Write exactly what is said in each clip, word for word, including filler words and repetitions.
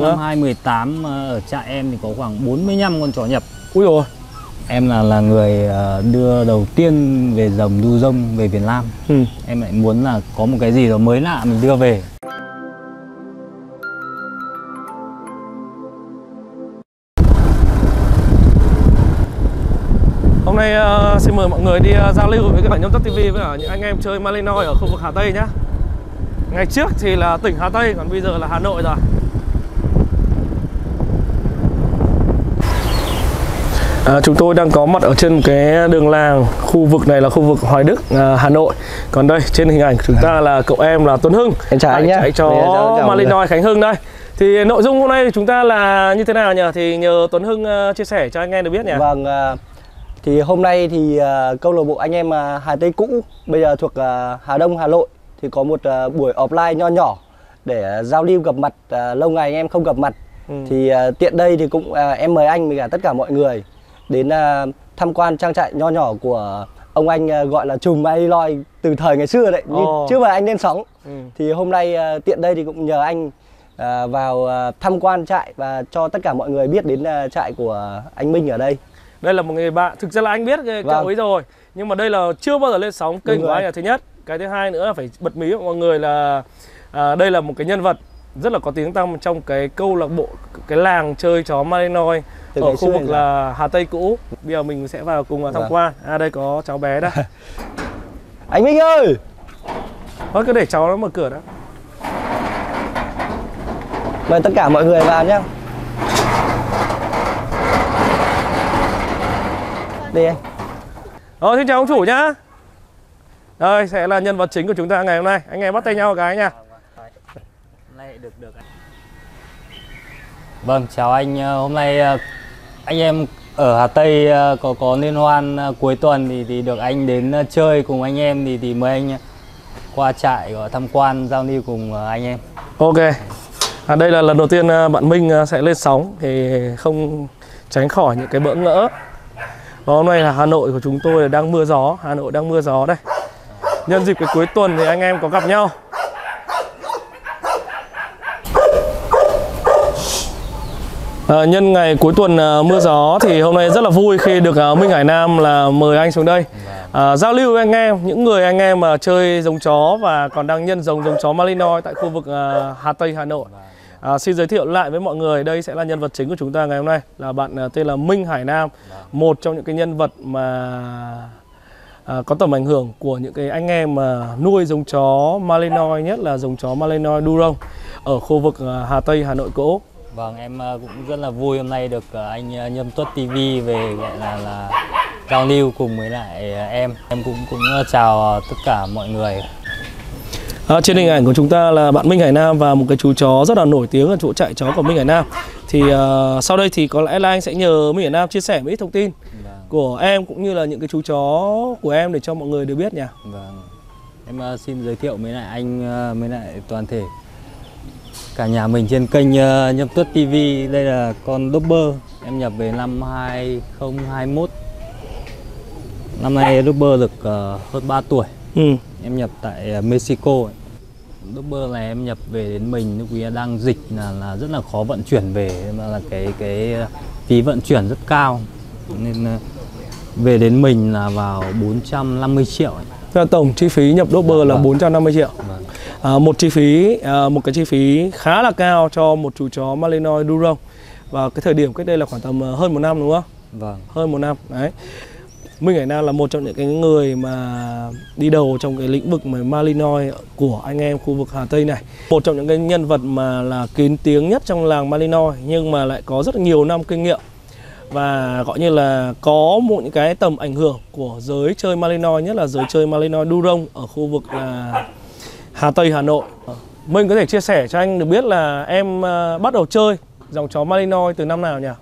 nữa. Năm hai nghìn không trăm mười tám ở trại em thì có khoảng bốn mươi lăm con chó nhập. Ui rồi. Em là là người đưa đầu tiên về rồng đu rông về Việt Nam. Ừ. Em lại muốn là có một cái gì đó mới lạ mình đưa về. Hôm nay uh, xin mời mọi người đi uh, giao lưu với cả Nhâm Tuất ti vi với cả những anh em chơi Malinois ở khu vực Hà Tây nhá. Ngày trước thì là tỉnh Hà Tây, còn bây giờ là Hà Nội rồi. À, chúng tôi đang có mặt ở trên một cái đường làng, khu vực này là khu vực Hoài Đức, à, Hà Nội. Còn đây trên hình ảnh chúng ta là cậu em là Tuấn Hưng, em chào anh nhé, chạy chó Malinois Khánh Hưng đây. Thì nội dung hôm nay chúng ta là như thế nào nhỉ? Thì nhờ Tuấn Hưng uh, chia sẻ cho anh em được biết nhỉ? Vâng, uh, thì hôm nay thì uh, câu lạc bộ anh em uh, Hà Tây cũ bây giờ thuộc uh, Hà Đông, Hà Nội thì có một uh, buổi offline nho nhỏ để uh, giao lưu gặp mặt, uh, lâu ngày anh em không gặp mặt. Ừ. Thì uh, tiện đây thì cũng uh, em mời anh với cả tất cả mọi người đến uh, tham quan trang trại nho nhỏ của ông anh uh, gọi là trùm Malinois từ thời ngày xưa đấy, oh. Trước mà anh lên sóng. Ừ. Thì hôm nay uh, tiện đây thì cũng nhờ anh uh, vào uh, tham quan trại và cho tất cả mọi người biết đến uh, trại của anh Minh ở đây. Đây là một người bạn, thực ra là anh biết cái vâng. cậu ấy rồi, nhưng mà đây là chưa bao giờ lên sóng kênh của anh là thứ nhất. Cái thứ hai nữa là phải bật mí với mọi người là à, đây là một cái nhân vật rất là có tiếng tăm trong cái câu lạc bộ, cái làng chơi chó Malinois ở khu vực là Hà Tây cũ. Bây giờ mình sẽ vào cùng tham vâng. quan. À đây có cháu bé đó. Anh Minh ơi! Thôi cứ để cháu nó mở cửa đó. Mời tất cả mọi người vào nhé. Đi anh. Rồi, xin chào ông chủ nhá. Đây sẽ là nhân vật chính của chúng ta ngày hôm nay. Anh em bắt tay nhau một cái nha. Nay được được. Vâng, chào anh. Hôm nay anh em ở Hà Tây có có liên hoan cuối tuần thì thì được anh đến chơi cùng anh em thì thì mời anh qua trại gọi tham quan giao lưu cùng anh em. Ok. À, đây là lần đầu tiên bạn Minh sẽ lên sóng thì không tránh khỏi những cái bỡ ngỡ. Và hôm nay là Hà Nội của chúng tôi là đang mưa gió, Hà Nội đang mưa gió đây. Nhân dịp cái cuối tuần thì anh em có gặp nhau. À, nhân ngày cuối tuần uh, mưa gió thì hôm nay rất là vui khi được uh, Minh Hải Nam là mời anh xuống đây uh, giao lưu với anh em, những người anh em mà chơi giống chó và còn đang nhân giống giống chó Malinois tại khu vực uh, Hà Tây Hà Nội. À, xin giới thiệu lại với mọi người, đây sẽ là nhân vật chính của chúng ta ngày hôm nay là bạn uh, tên là Minh Hải Nam, một trong những cái nhân vật mà à, có tầm ảnh hưởng của những cái anh em mà nuôi giống chó Malinois, nhất là giống chó Malinois đu rông ở khu vực uh, Hà Tây Hà Nội cũ. Vâng, em uh, cũng rất là vui hôm nay được uh, anh uh, Nhâm Tuất ti vi về gọi là là giao lưu cùng với lại uh, em. Em cũng cũng uh, chào uh, tất cả mọi người. À, trên hình ảnh của chúng ta là bạn Minh Hải Nam và một cái chú chó rất là nổi tiếng ở chỗ trại chó của Minh Hải Nam. Thì uh, sau đây thì có lẽ là anh sẽ nhờ Minh Hải Nam chia sẻ một ít thông tin vâng. của em cũng như là những cái chú chó của em để cho mọi người được biết nhỉ. Vâng. Em uh, xin giới thiệu với lại anh uh, với lại toàn thể cả nhà mình trên kênh uh, Nhâm Tuất ti vi. Đây là con Dober em nhập về năm hai không hai mốt. Năm nay Dober được uh, hơn ba tuổi. Ừ. Em nhập tại uh, Mexico. Dober này em nhập về đến mình lúc ấy đang dịch là, là rất là khó vận chuyển về, mà là cái cái phí vận chuyển rất cao nên uh, về đến mình là vào bốn trăm năm mươi triệu. Tổng chi phí nhập Dober vâng. là bốn trăm năm mươi triệu. Vâng. À, một chi phí à, một cái chi phí khá là cao cho một chú chó Malinois đu rông. Và cái thời điểm cách đây là khoảng tầm hơn một năm đúng không? Vâng. Hơn một năm. Đấy. Minh Hải Nam là một trong những cái người mà đi đầu trong cái lĩnh vực mà Malinois của anh em khu vực Hà Tây này. Một trong những cái nhân vật mà là kín tiếng nhất trong làng Malinois nhưng mà lại có rất nhiều năm kinh nghiệm và gọi như là có một những cái tầm ảnh hưởng của giới chơi Malinois, nhất là giới chơi Malinois đu rông ở khu vực là Hà Tây Hà Nội. Mình có thể chia sẻ cho anh được biết là em uh, bắt đầu chơi dòng chó Malinois từ năm nào nhỉ?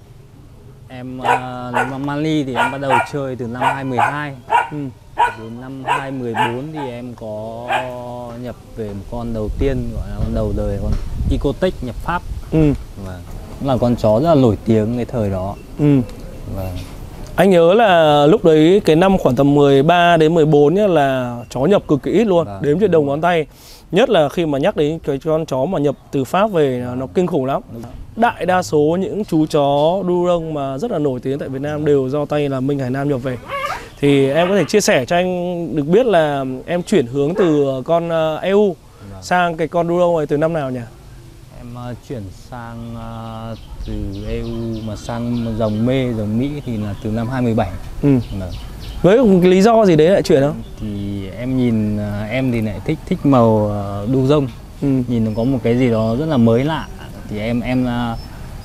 Em uh, nếu mà Mali thì em bắt đầu chơi từ năm hai không một hai. Ừ. Đến năm hai không một bốn thì em có nhập về một con đầu tiên, gọi là con đầu đời, con Icotech nhập Pháp. Ừ. Và cũng là con chó rất là nổi tiếng cái thời đó. Ừ. Và anh nhớ là lúc đấy cái năm khoảng tầm mười ba đến mười bốn nhá, là chó nhập cực kỳ ít luôn, vâng, đếm trên đầu ngón tay. Nhất là khi mà nhắc đến cái con chó mà nhập từ Pháp về nó kinh khủng lắm. Đại đa số những chú chó đu rông mà rất là nổi tiếng tại Việt Nam đều do tay là Minh Hải Nam nhập về. Thì em có thể chia sẻ cho anh được biết là em chuyển hướng từ con e u sang cái con đu rông này từ năm nào nhỉ? Em uh, chuyển sang uh, từ e u mà sang dòng mê, dòng Mỹ thì là từ năm hai mươi bảy. Ừ. Với một cái lý do gì đấy lại chuyển không? Thì em nhìn uh, em thì lại thích thích màu uh, đu rông. Ừ. Nhìn nó có một cái gì đó rất là mới lạ. Thì em em uh,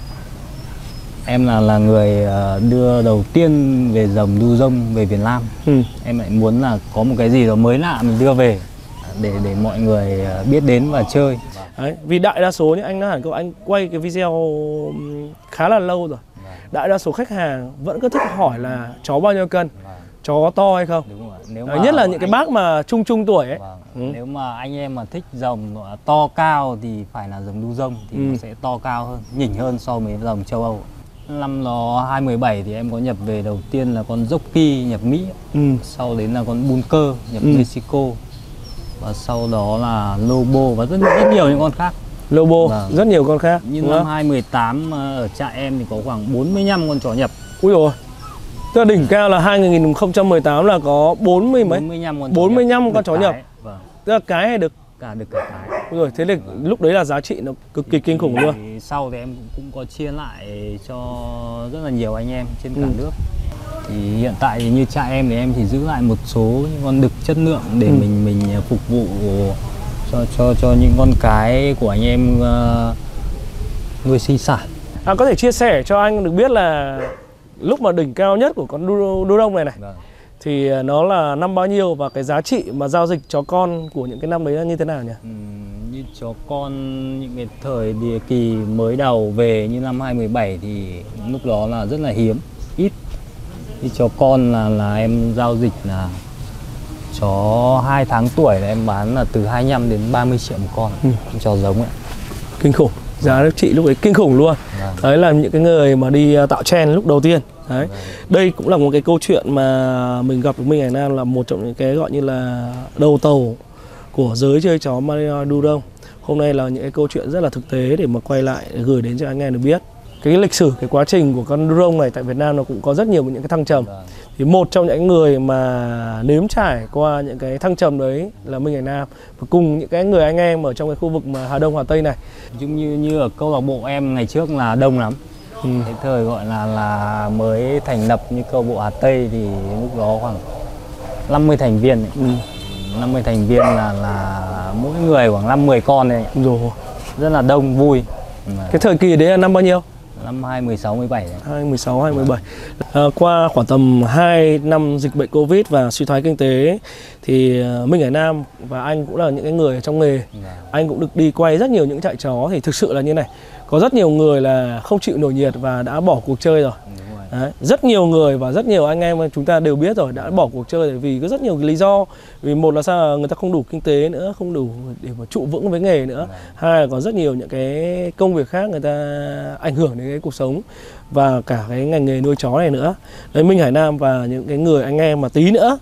em là là người uh, đưa đầu tiên về dòng đu rông về Việt Nam. Ừ. Em lại muốn là có một cái gì đó mới lạ mình đưa về để để mọi người uh, biết đến và chơi. Đấy, vì đại đa số những anh đã hẳn câu anh quay cái video khá là lâu rồi. Đại đa số khách hàng vẫn cứ thích hỏi là chó bao nhiêu cân, chó có to hay không. Đúng rồi. Nếu mà nhất là những anh... cái bác mà trung trung tuổi ấy. Vâng. Ừ. Nếu mà anh em mà thích dòng to cao thì phải là dòng đu rông thì ừ. nó sẽ to cao hơn, nhỉnh hơn so với dòng châu Âu. Năm đó hai mươi bảy thì em có nhập về đầu tiên là con Jockey nhập Mỹ, ừ. sau đến là con Bunker nhập ừ. Mexico, và sau đó là Lobo và rất rất nhiều những con khác. Lobo, vâng. rất nhiều con khác. Nhưng năm hai mười tám ở trại em thì có khoảng bốn mươi lăm con chó nhập. Ui rồi. Tức là đỉnh cao là hai nghìn không trăm mười tám là có bốn mươi mấy? bốn mươi lăm con chó bốn mươi lăm nhập. con chó nhập. Vâng. Tức là cái hay đực? Cả đực cả cái. Ui rồi, thế thì vâng. lúc đấy là giá trị nó cực kỳ kinh khủng thì, luôn. Thì sau thì em cũng có chia lại cho rất là nhiều anh em trên cả ừ. nước. Thì hiện tại thì như trại em thì em chỉ giữ lại một số những con đực chất lượng để ừ. mình mình phục vụ cho cho cho những con cái của anh em uh, nuôi sinh sản. À, có thể chia sẻ cho anh được biết là lúc mà đỉnh cao nhất của con đu, đu rông này này vâng. thì nó là năm bao nhiêu và cái giá trị mà giao dịch chó con của những cái năm đấy là như thế nào nhỉ? Ừ, như chó con những cái thời địa kỳ mới đầu về như năm hai mười bảy thì lúc đó là rất là hiếm, ít. Như chó con là là em giao dịch là chó hai tháng tuổi là em bán là từ hai mươi lăm đến ba mươi triệu một con, ừ. chó giống ấy. Kinh khủng, giá giá trị lúc ấy kinh khủng luôn. Vâng. Đấy là những cái người mà đi tạo trend lúc đầu tiên. Đấy. Vâng. Đây cũng là một cái câu chuyện mà mình gặp với Minh Hải Nam, là một trong những cái gọi như là đầu tàu của giới chơi chó Malinois đu rông. Hôm nay là những cái câu chuyện rất là thực tế để mà quay lại để gửi đến cho anh em được biết. Cái lịch sử, cái quá trình của con đu rông này tại Việt Nam nó cũng có rất nhiều những cái thăng trầm. Vâng. Thì một trong những người mà nếm trải qua những cái thăng trầm đấy là Minh Hải Nam, và cùng những cái người anh em ở trong cái khu vực mà Hà Đông, Hà Tây này. Giống như như ở câu lạc bộ em ngày trước là đông lắm. Ừ. Cái thời gọi là là mới thành lập như câu lạc bộ Hà Tây thì lúc đó khoảng năm mươi thành viên. Ừ. năm mươi thành viên là là mỗi người khoảng năm mười con này. Rồi. Rất là đông, vui. Cái thời kỳ đấy là năm bao nhiêu? Năm hai mười sáu mười bảy. hai mười sáu hai mười bảy. À, qua khoảng tầm hai năm dịch bệnh Covid và suy thoái kinh tế thì Minh Hải Nam và anh cũng là những cái người ở trong nghề. Anh cũng được đi quay rất nhiều những trại chó, thì thực sự là như này, có rất nhiều người là không chịu nổi nhiệt và đã bỏ cuộc chơi rồi. Đấy, rất nhiều người và rất nhiều anh em chúng ta đều biết rồi đã bỏ cuộc chơi vì có rất nhiều lý do. Vì một là sao, người ta không đủ kinh tế nữa, không đủ để mà trụ vững với nghề nữa. Hai là có rất nhiều những cái công việc khác người ta ảnh hưởng đến cái cuộc sống và cả cái ngành nghề nuôi chó này nữa. Đấy, Minh Hải Nam và những cái người anh em mà tí nữa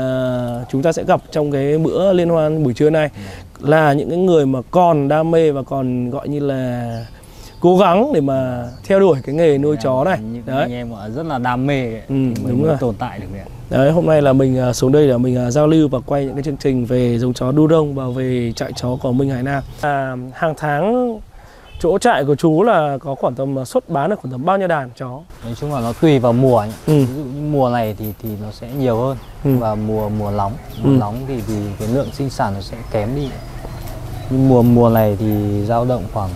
à, chúng ta sẽ gặp trong cái bữa liên hoan buổi trưa này là những cái người mà còn đam mê và còn gọi như là cố gắng để mà theo đuổi cái nghề nuôi chó này. Những đấy. Anh em rất là đam mê ấy, ừ, thì đúng rồi. Tồn tại được đấy. Đấy, hôm nay là mình xuống đây để mình giao lưu và quay những cái chương trình về giống chó đu rông và về trại chó của Minh Hải Nam. À, hàng tháng chỗ trại của chú là có khoảng tầm xuất bán được khoảng tầm bao nhiêu đàn chó? Nói chung là nó tùy vào mùa ấy. Ừ. Ví dụ như mùa này thì thì nó sẽ nhiều hơn. Ừ. Và mùa mùa nóng, mùa ừ. nóng thì thì cái lượng sinh sản nó sẽ kém đi. Nhưng mùa mùa này thì dao động khoảng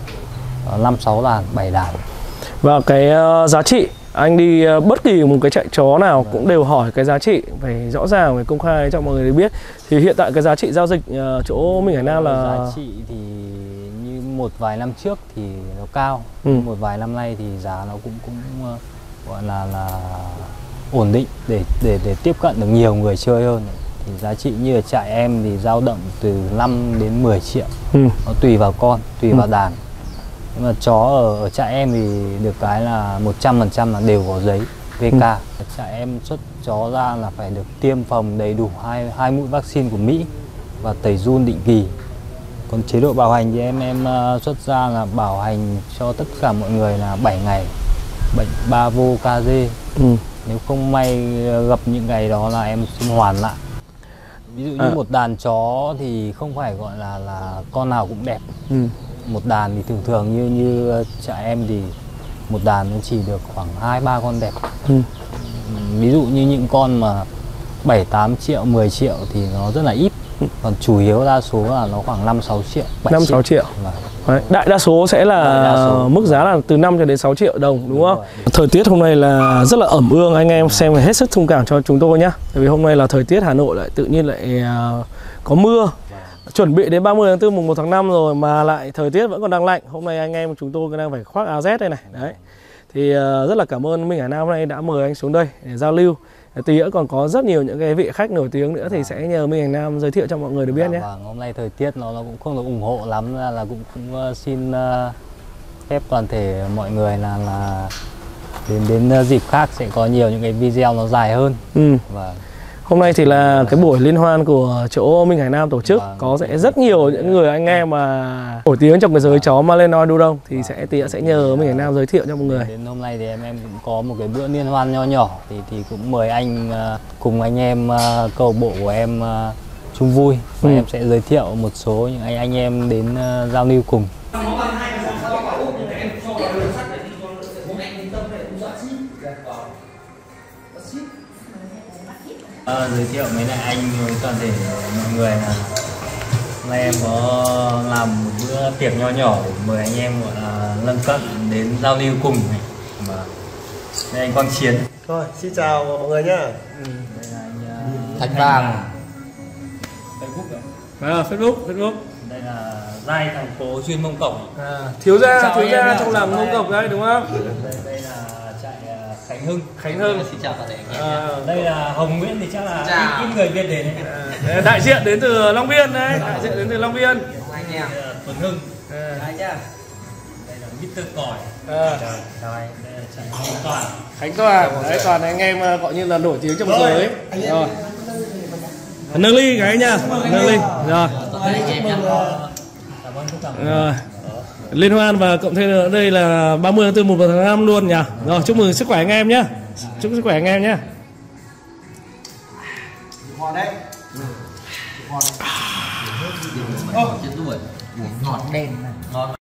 năm sáu đàn, bảy đàn. Và cái uh, giá trị anh đi uh, bất kỳ một cái trại chó nào vâng. cũng đều hỏi cái giá trị phải rõ ràng, phải công khai cho mọi người biết. Thì hiện tại cái giá trị giao dịch uh, chỗ Minh Hải Nam là giá trị thì như một vài năm trước thì nó cao, ừ. một vài năm nay thì giá nó cũng cũng uh, gọi là là ổn định để để để tiếp cận được nhiều người chơi hơn. Thì giá trị như ở trại em thì dao động từ năm đến mười triệu. Ừ. Nó tùy vào con, tùy ừ. vào đàn. Nhưng mà chó ở, ở trại em thì được cái là một trăm phần trăm là đều có giấy vê ca. Ừ. Trại em xuất chó ra là phải được tiêm phòng đầy đủ hai, hai mũi vaccine của Mỹ và tẩy giun định kỳ. Còn chế độ bảo hành thì em em uh, xuất ra là bảo hành cho tất cả mọi người là bảy ngày, bệnh ba vô ca dê. Ừ. Nếu không may gặp những ngày đó là em xin hoàn lại. Ví dụ như à. một đàn chó thì không phải gọi là là con nào cũng đẹp. Ừ. Một đàn thì thường thường như như trại em thì một đàn nó chỉ được khoảng hai ba con đẹp. Ừ. Ví dụ như những con mà bảy tám triệu, mười triệu thì nó rất là ít. Còn chủ yếu đa số là nó khoảng năm sáu triệu, năm sáu triệu. Đấy, đại đa số sẽ là đa số. Mức giá là từ năm cho đến sáu triệu đồng, đúng, đúng không? Rồi. Thời tiết hôm nay là rất là ẩm ương, anh em xem hết sức thông cảm cho chúng tôi nhá. Tại vì hôm nay là thời tiết Hà Nội lại tự nhiên lại uh, có mưa. Chuẩn bị đến ba mươi tháng tư mùng một tháng năm rồi mà lại thời tiết vẫn còn đang lạnh. Hôm nay anh em chúng tôi đang phải khoác áo rét đây này. Đấy. Thì uh, rất là cảm ơn Minh Hải Nam hôm nay đã mời anh xuống đây để giao lưu. Tí nữa còn có rất nhiều những cái vị khách nổi tiếng nữa thì sẽ nhờ Minh Hải Nam giới thiệu cho mọi người được biết nhé. Vâng, hôm nay thời tiết nó, nó cũng không được ủng hộ lắm, là, là cũng, cũng uh, xin uh, phép toàn thể mọi người là là đến đến uh, dịp khác sẽ có nhiều những cái video nó dài hơn. Ừ. Và hôm nay thì là cái buổi liên hoan của chỗ Minh Hải Nam tổ chức, vâng, có sẽ rất nhiều những người anh em mà nổi tiếng trong cái giới chó Malinois Đu-Đông thì sẽ tí sẽ nhờ Minh Hải Nam giới thiệu cho mọi người. Đến hôm nay thì em em cũng có một cái bữa liên hoan nho nhỏ thì thì cũng mời anh uh, cùng anh em uh, câu lạc bộ của em uh, chung vui và ừ. em sẽ giới thiệu một số những anh anh em đến uh, giao lưu cùng. À, giới thiệu mấy lại anh với toàn thể mọi người là hôm nay em có làm một bữa tiệc nho nhỏ để mời anh em gọi là lân cận đến giao lưu cùng này. Mà đây anh Quang Chiến. Thôi xin chào mọi người nhá. Ừ. Đây là anh uh, Thạch Vàng. Facebook à? À, Facebook Facebook. Đây là Giai thành phố chuyên mông cổng. À, thiếu gia thiếu gia trong làm mông cổng đấy đúng không? Đây, đây là trại uh, Khánh Hưng. Khánh Hưng. Xin chào toàn thể anh em. À, đây là Hồng Nguyễn thì chắc là ít, ít người biết đến đấy. À, đại diện đến từ Long Biên đấy, đại diện đến từ Long Biên. Anh em. Tuấn Hưng. À. Đây nhá. Đây là mít tơ Còi. À. Rồi, đây là trại Khánh Toàn. Khánh Toàn, đấy toàn anh em gọi như là nổi tiếng trong giới. Rồi. Nâng ly cái nha, nâng ly. Rồi. Rồi. Liên hoan và cộng thêm nữa đây là ba mươi tháng tư mùng một tháng năm luôn nhỉ. Rồi chúc mừng sức khỏe anh em nhé. Chúc sức khỏe anh em nhé. Ngon đấy. Ngon. Ô, ngọt đen này. Ngon.